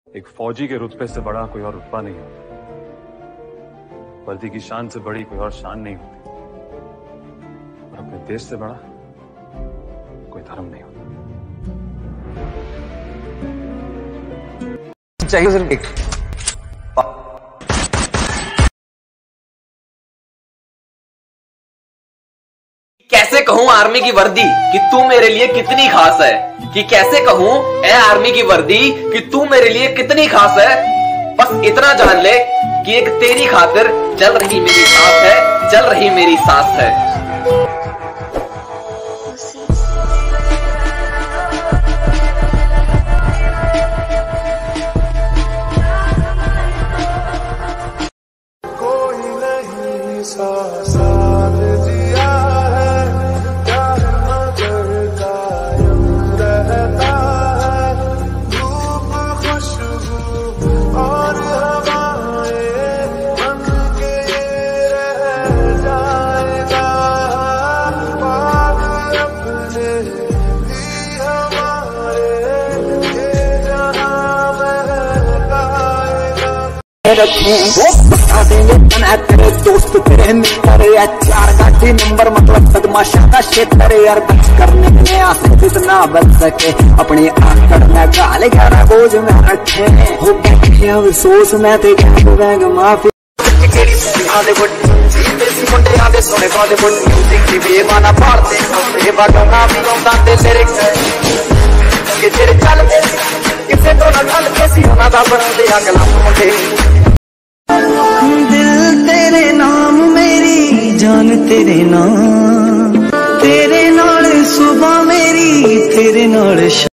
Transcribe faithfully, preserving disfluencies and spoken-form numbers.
एक फौजी के रुतबे से बड़ा कोई और रुतबा नहीं होता। वर्दी की शान से बड़ी कोई और शान नहीं होती, और अपने देश से बड़ा कोई धर्म नहीं होता। चाहिए सिर्फ एक कैसे कहूँ आर्मी की वर्दी कि तू मेरे लिए कितनी खास है, कि कैसे कहूँ ए आर्मी की वर्दी कि तू मेरे लिए कितनी खास है। बस इतना जान ले कि एक तेरी खातिर चल रही मेरी सांस है, चल रही मेरी सांस है। कोई नहीं सा साथ जिया है, प्यार नजर कायम रहता है, धूप खुशबू और हवाएं बन के रह जाएगा, बाग अपने भी हमारे ये जहां महकाएगा। तेरे दोस्त तेरे मित्र यार चार गाड़ी नंबर मतलब बदमाशा का क्षेत्र यार, बच करने में आसे जितना बच सके अपनी आकड़ में गाल ग्यारह बोझ में रखे हो गया अफसोस में तेरे बैग माफी आधे बुट मुंडे आधे सोने वाले बुट म्यूजिक की बेमाना पालते हैं बगना भी होता दे लिरिक्स कि तेरे चल किसे तो ना गल कैसी होना था बन दे अगला मुंडे। दिल तेरे नाम मेरी जान तेरे नाम, तेरे नाल सुबह मेरी तेरे नाल